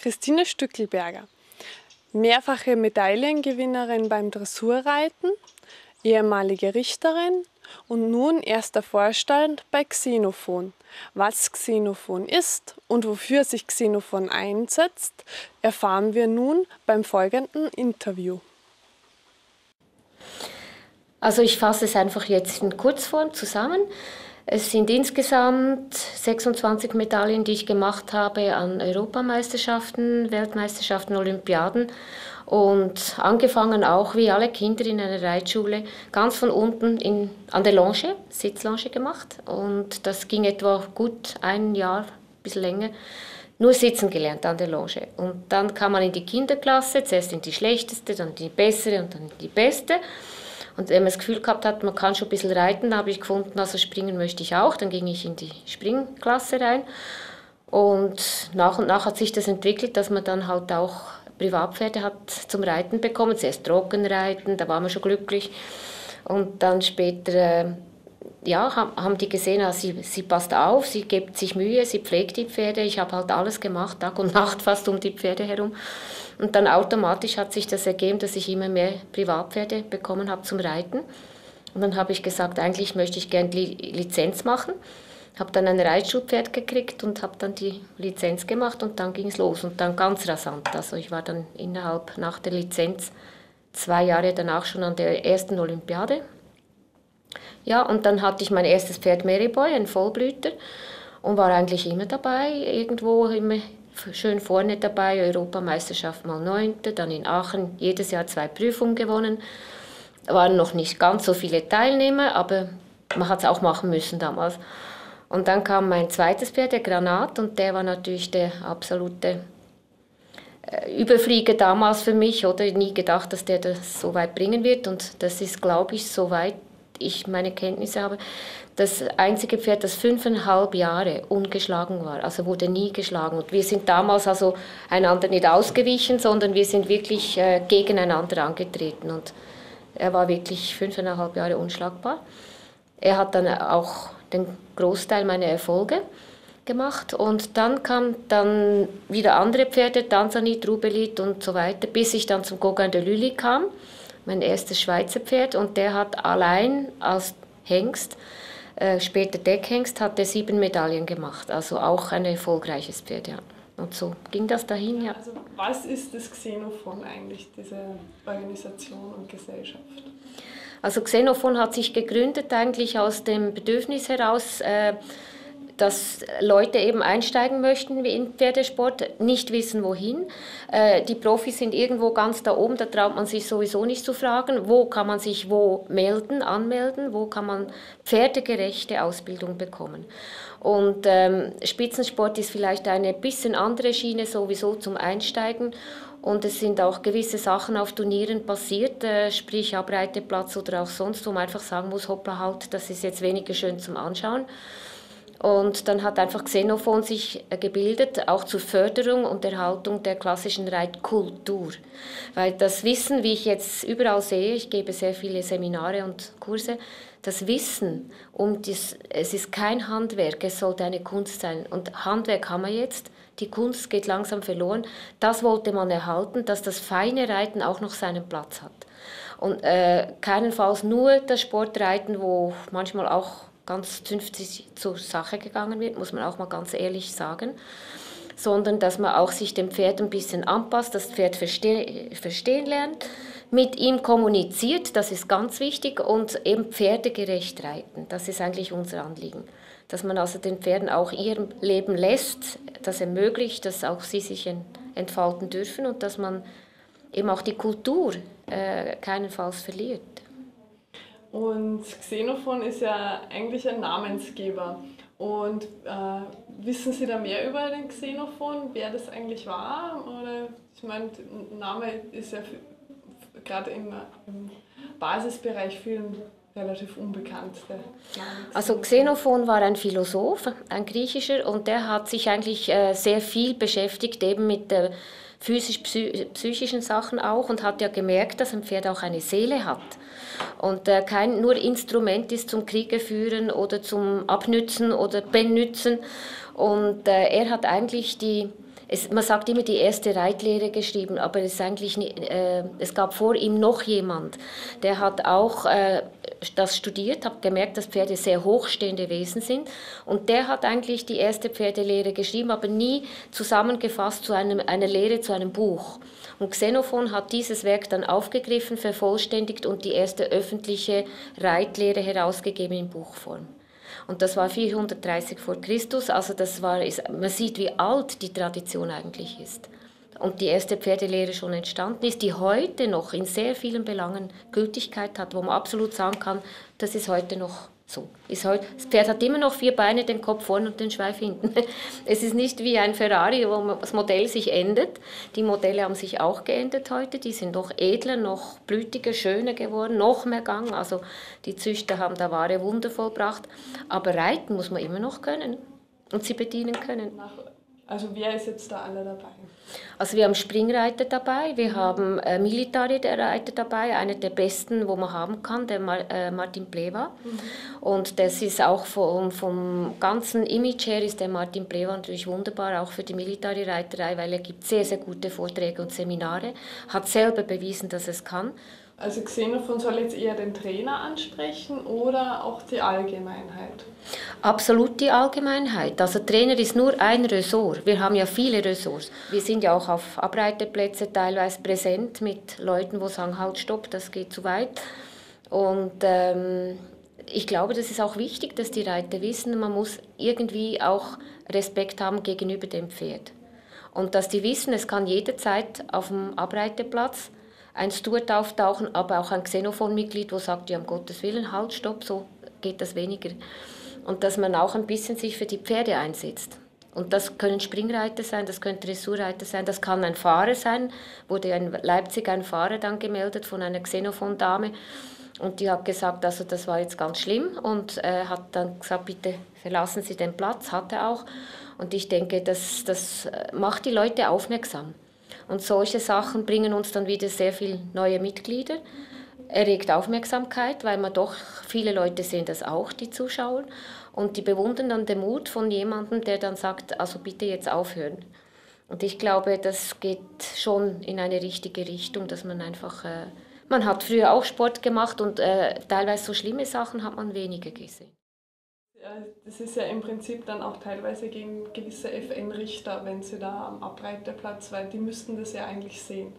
Christine Stückelberger, mehrfache Medaillengewinnerin beim Dressurreiten, ehemalige Richterin und nun erster Vorstand bei Xenophon. Was Xenophon ist und wofür sich Xenophon einsetzt, erfahren wir nun beim folgenden Interview. Also ich fasse es einfach jetzt in Kurzform zusammen. Es sind insgesamt 26 Medaillen, die ich gemacht habe an Europameisterschaften, Weltmeisterschaften, Olympiaden. Und angefangen auch wie alle Kinder in einer Reitschule, ganz von unten an der Longe, Sitzlonge gemacht. Und das ging etwa gut ein Jahr, ein bisschen länger, nur sitzen gelernt an der Longe. Und dann kam man in die Kinderklasse, zuerst in die schlechteste, dann in die bessere und dann in die beste. Und wenn man das Gefühl gehabt hat, man kann schon ein bisschen reiten, habe ich gefunden, also springen möchte ich auch. Dann ging ich in die Springklasse rein. Und nach hat sich das entwickelt, dass man dann halt auch Privatpferde hat zum Reiten bekommen. Zuerst Trockenreiten, da war man schon glücklich. Und dann später haben die gesehen, sie passt auf, sie gibt sich Mühe, sie pflegt die Pferde. Ich habe halt alles gemacht, Tag und Nacht fast um die Pferde herum. Und dann automatisch hat sich das ergeben, dass ich immer mehr Privatpferde bekommen habe zum Reiten. Und dann habe ich gesagt, eigentlich möchte ich gerne Lizenz machen. Habe dann ein Reitschulpferd gekriegt und habe dann die Lizenz gemacht und dann ging es los. Und dann ganz rasant. Also ich war dann nach der Lizenz 2 Jahre danach schon an der ersten Olympiade. Ja, und dann hatte ich mein erstes Pferd Maryboy, ein Vollblüter, und war eigentlich immer dabei, irgendwo immer schön vorne dabei, Europameisterschaft mal 9., dann in Aachen jedes Jahr 2 Prüfungen gewonnen. Waren noch nicht ganz so viele Teilnehmer, aber man hat es auch machen müssen damals. Und dann kam mein zweites Pferd, der Granat, und der war natürlich der absolute Überflieger damals für mich, oder nie gedacht, dass der das so weit bringen wird. Und das ist, glaube ich, soweit ich meine Kenntnisse habe, das einzige Pferd, das 5,5 Jahre ungeschlagen war, also wurde nie geschlagen. Und wir sind damals also einander nicht ausgewichen, sondern wir sind wirklich gegeneinander angetreten. Und er war wirklich 5,5 Jahre unschlagbar. Er hat dann auch den Großteil meiner Erfolge gemacht. Und dann kamen dann wieder andere Pferde, Tanzanit, Rubelit und so weiter, bis ich dann zum Gauguin de Lully kam, mein erstes Schweizer Pferd. Und der hat allein als Hengst, später Deckhengst, hat er 7 Medaillen gemacht. Also auch ein erfolgreiches Pferd, ja. Und so ging das dahin, ja. Also was ist das Xenophon eigentlich, diese Organisation und Gesellschaft? Also Xenophon hat sich gegründet eigentlich aus dem Bedürfnis heraus, dass Leute eben einsteigen möchten wie in Pferdesport, nicht wissen wohin. Die Profis sind irgendwo ganz da oben, da traut man sich sowieso nicht zu fragen, wo kann man sich anmelden, wo kann man pferdegerechte Ausbildung bekommen. Und Spitzensport ist vielleicht eine bisschen andere Schiene sowieso zum Einsteigen. Und es sind auch gewisse Sachen auf Turnieren passiert, sprich Abreiteplatz oder auch sonst, wo man einfach sagen muss, hoppla halt, das ist jetzt weniger schön zum Anschauen. Und dann hat einfach Xenophon sich gebildet, auch zur Förderung und Erhaltung der klassischen Reitkultur. Weil das Wissen, wie ich jetzt überall sehe, ich gebe sehr viele Seminare und Kurse, das Wissen, es ist kein Handwerk, es sollte eine Kunst sein. Und Handwerk haben wir jetzt, die Kunst geht langsam verloren. Das wollte man erhalten, dass das feine Reiten auch noch seinen Platz hat. Und keinenfalls nur das Sportreiten, wo manchmal auch ganz zünftig zur Sache gegangen wird, muss man auch mal ganz ehrlich sagen, sondern dass man auch sich dem Pferd ein bisschen anpasst, das Pferd verstehen lernt, mit ihm kommuniziert, das ist ganz wichtig, und eben pferdegerecht reiten, das ist eigentlich unser Anliegen. Dass man also den Pferden auch ihr Leben lässt, das ermöglicht, dass auch sie sich entfalten dürfen und dass man eben auch die Kultur keinenfalls verliert. Und Xenophon ist ja eigentlich ein Namensgeber. Und wissen Sie da mehr über den Xenophon, wer das eigentlich war? Oder ich meine, der Name ist ja gerade im Basisbereich vielen relativ unbekannt. Also Xenophon war ein Philosoph, ein griechischer, und der hat sich eigentlich sehr viel beschäftigt eben mit physisch-psychischen Sachen auch und hat ja gemerkt, dass ein Pferd auch eine Seele hat und kein nur Instrument ist zum Kriege führen oder zum Abnützen oder Benützen. Und er hat eigentlich Man sagt immer die erste Reitlehre geschrieben, aber es, ist eigentlich es gab vor ihm noch jemand, der hat auch das studiert, hat gemerkt, dass Pferde sehr hochstehende Wesen sind und der hat eigentlich die erste Pferdelehre geschrieben, aber nie zusammengefasst zu einer Lehre, zu einem Buch. Und Xenophon hat dieses Werk dann aufgegriffen, vervollständigt und die erste öffentliche Reitlehre herausgegeben in Buchform. Und das war 430 vor Christus, also man sieht, wie alt die Tradition eigentlich ist. Und die erste Pferdelehre schon entstanden ist, die heute noch in sehr vielen Belangen Gültigkeit hat, wo man absolut sagen kann, das ist heute noch so. Das Pferd hat immer noch 4 Beine, den Kopf vorne und den Schweif hinten. Es ist nicht wie ein Ferrari, wo das Modell sich ändert. Die Modelle haben sich auch geändert heute. Die sind noch edler, noch blütiger, schöner geworden, noch mehr Gang. Also die Züchter haben da wahre Wunder vollbracht. Aber reiten muss man immer noch können und sie bedienen können. Also wer ist jetzt da alle dabei? Also wir haben Springreiter dabei, wir haben Military-Reiter dabei, einer der besten, wo man haben kann, der Martin Pleva. Und das ist auch vom ganzen Image her ist der Martin Pleva natürlich wunderbar, auch für die Military-Reiterei, weil er gibt sehr, sehr gute Vorträge und Seminare, hat selber bewiesen, dass er es kann. Also Xenophon soll jetzt eher den Trainer ansprechen oder auch die Allgemeinheit? Absolut die Allgemeinheit. Also Trainer ist nur ein Ressort. Wir haben ja viele Ressorts. Wir sind ja auch auf Abreiteplätzen teilweise präsent mit Leuten, die sagen, halt, stopp, das geht zu weit. Und ich glaube, das ist auch wichtig, dass die Reiter wissen, man muss irgendwie auch Respekt haben gegenüber dem Pferd. Und dass die wissen, es kann jederzeit auf dem Abreiteplatz ein Steward auftauchen, aber auch ein Xenophon-Mitglied, wo sagt, ja, um Gottes Willen, halt, stopp, so geht das weniger. Und dass man auch ein bisschen sich für die Pferde einsetzt. Und das können Springreiter sein, das können Dressurreiter sein, das kann ein Fahrer sein. Wurde in Leipzig ein Fahrer dann gemeldet von einer Xenophon-Dame. Und die hat gesagt, also das war jetzt ganz schlimm und hat dann gesagt, bitte verlassen Sie den Platz, hat er auch. Und ich denke, das macht die Leute aufmerksam. Und solche Sachen bringen uns dann wieder sehr viele neue Mitglieder, erregt Aufmerksamkeit, weil man doch, viele Leute sehen das auch, die Zuschauer, und die bewundern dann den Mut von jemandem, der dann sagt, also bitte jetzt aufhören. Und ich glaube, das geht schon in eine richtige Richtung, dass man einfach, man hat früher auch Sport gemacht und teilweise so schlimme Sachen hat man weniger gesehen. Das ist ja im Prinzip dann auch teilweise gegen gewisse FN-Richter, wenn sie da am Abreiteplatz, weil die müssten das ja eigentlich sehen.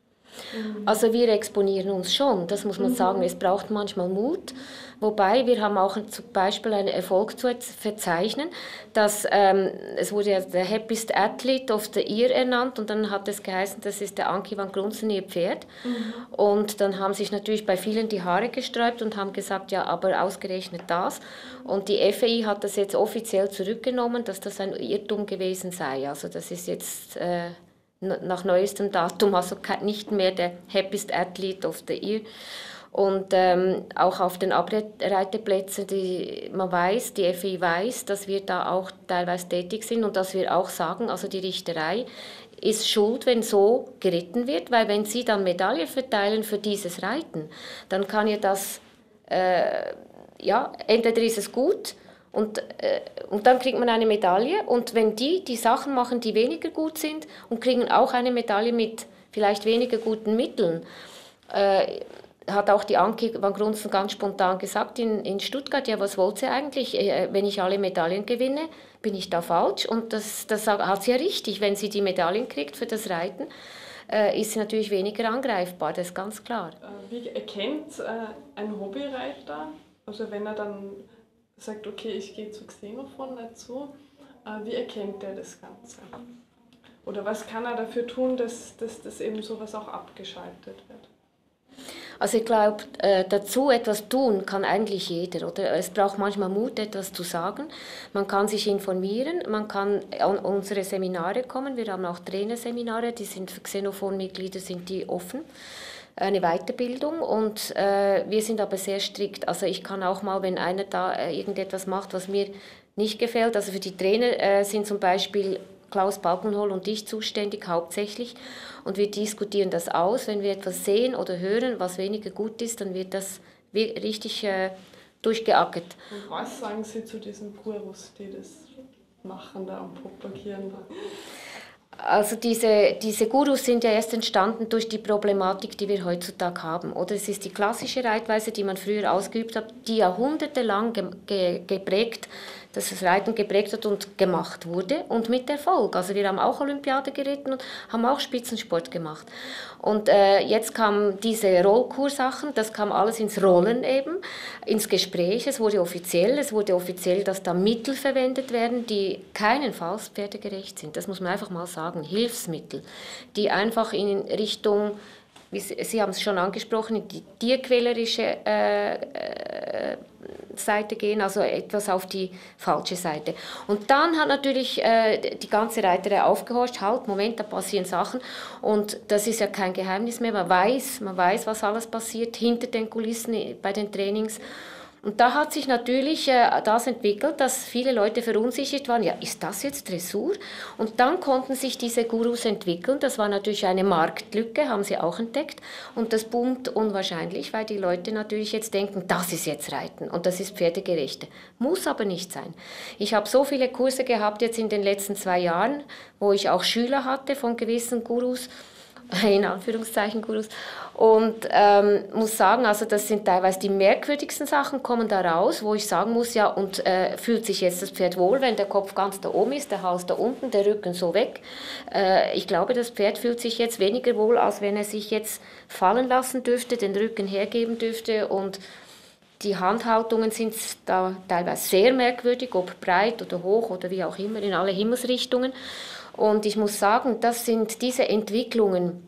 Also wir exponieren uns schon, das muss man sagen. Es braucht manchmal Mut, wobei wir haben auch zum Beispiel einen Erfolg zu verzeichnen, dass es wurde ja der Happiest Athlete of the Year ernannt und dann hat es geheißen, das ist der Anki van Grunsen, ihr Pferd. Und dann haben sich natürlich bei vielen die Haare gesträubt und haben gesagt, ja, aber ausgerechnet das. Und die FEI hat das jetzt offiziell zurückgenommen, dass das ein Irrtum gewesen sei. Also das ist jetzt nach neuestem Datum, also nicht mehr der Happiest Athlete of the Year. Und auch auf den Abreiteplätzen, man weiß, die FEI weiß, dass wir da auch teilweise tätig sind und dass wir auch sagen, also die Richterei ist schuld, wenn so geritten wird, weil wenn sie dann Medaille verteilen für dieses Reiten, dann kann ja das, entweder ist es gut, und dann kriegt man eine Medaille und wenn die Sachen machen, die weniger gut sind und kriegen auch eine Medaille mit vielleicht weniger guten Mitteln, hat auch die Anki van Grunsen ganz spontan gesagt in Stuttgart, ja, was wollt ihr eigentlich, wenn ich alle Medaillen gewinne, bin ich da falsch? Und das hat sie ja richtig, wenn sie die Medaillen kriegt für das Reiten, ist sie natürlich weniger angreifbar, das ist ganz klar. Wie erkennt ein Hobbyreiter, also wenn er dann sagt, okay, ich gehe zu Xenophon dazu, wie erkennt er das Ganze? Oder was kann er dafür tun, dass eben sowas auch abgeschaltet wird? Also ich glaube, dazu etwas tun kann eigentlich jeder. Oder? Es braucht manchmal Mut, etwas zu sagen. Man kann sich informieren, man kann an unsere Seminare kommen. Wir haben auch Trainerseminare, die sind für Xenophon-Mitglieder sind die offen. Eine Weiterbildung und wir sind aber sehr strikt. Also ich kann auch mal, wenn einer da irgendetwas macht, was mir nicht gefällt, also für die Trainer sind zum Beispiel Klaus Balkenhol und ich zuständig hauptsächlich und wir diskutieren das aus. Wenn wir etwas sehen oder hören, was weniger gut ist, dann wird das richtig durchgeackert. Und was sagen Sie zu diesen Gurus, die das machen da und propagieren? Also diese Gurus sind ja erst entstanden durch die Problematik, die wir heutzutage haben. Oder es ist die klassische Reitweise, die man früher ausgeübt hat, die jahrhundertelang geprägt, dass das Reiten geprägt hat und gemacht wurde und mit Erfolg. Also wir haben auch Olympiade geritten und haben auch Spitzensport gemacht. Und jetzt kamen diese Rollkursachen, das kam alles ins Rollen eben, ins Gespräch. Es wurde offiziell, dass da Mittel verwendet werden, die keinenfalls pferdegerecht sind. Das muss man einfach mal sagen. Hilfsmittel, die einfach in Richtung, wie Sie haben es schon angesprochen, in die tierquälerische Seite gehen, also etwas auf die falsche Seite. Und dann hat natürlich die ganze Reiterei aufgehorcht, halt, Moment, da passieren Sachen und das ist ja kein Geheimnis mehr, man weiß, was alles passiert hinter den Kulissen bei den Trainings. Und da hat sich natürlich das entwickelt, dass viele Leute verunsichert waren, ja, ist das jetzt Dressur? Und dann konnten sich diese Gurus entwickeln, das war natürlich eine Marktlücke, haben sie auch entdeckt. Und das boomt unwahrscheinlich, weil die Leute natürlich jetzt denken, das ist jetzt Reiten und das ist Pferdegerechte. Muss aber nicht sein. Ich habe so viele Kurse gehabt jetzt in den letzten 2 Jahren, wo ich auch Schüler hatte von gewissen Gurus, in Anführungszeichen Gurus, und muss sagen, also das sind teilweise die merkwürdigsten Sachen, kommen da raus, wo ich sagen muss, ja, und fühlt sich jetzt das Pferd wohl, wenn der Kopf ganz da oben ist, der Hals da unten, der Rücken so weg. Ich glaube, das Pferd fühlt sich jetzt weniger wohl, als wenn er sich jetzt fallen lassen dürfte, den Rücken hergeben dürfte, und die Handhaltungen sind da teilweise sehr merkwürdig, ob breit oder hoch oder wie auch immer, in alle Himmelsrichtungen. Und ich muss sagen, das sind diese Entwicklungen,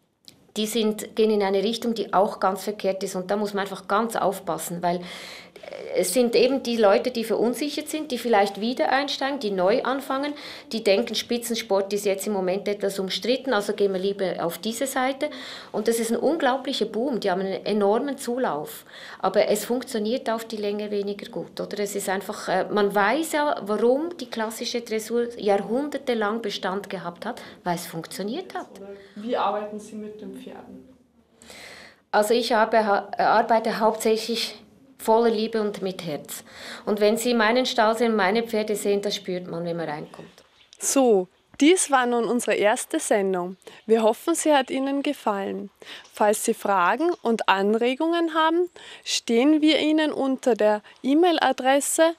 gehen in eine Richtung, die auch ganz verkehrt ist. Und da muss man einfach ganz aufpassen, weil es sind eben die Leute, die verunsichert sind, die vielleicht wieder einsteigen, die neu anfangen, die denken, Spitzensport ist jetzt im Moment etwas umstritten, also gehen wir lieber auf diese Seite. Und das ist ein unglaublicher Boom, die haben einen enormen Zulauf. Aber es funktioniert auf die Länge weniger gut, oder? Es ist einfach, man weiß ja, warum die klassische Dressur jahrhundertelang Bestand gehabt hat, weil es funktioniert hat. Wie arbeiten Sie mit den Pferden? Also ich arbeite hauptsächlich voller Liebe und mit Herz. Und wenn Sie meinen Stall sehen, meine Pferde sehen, das spürt man, wenn man reinkommt. So, dies war nun unsere erste Sendung. Wir hoffen, sie hat Ihnen gefallen. Falls Sie Fragen und Anregungen haben, stehen wir Ihnen unter der E-Mail-Adresse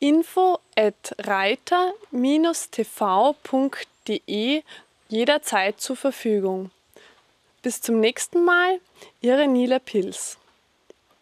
info@reiter-tv.de jederzeit zur Verfügung. Bis zum nächsten Mal, Ihre Nila Pils.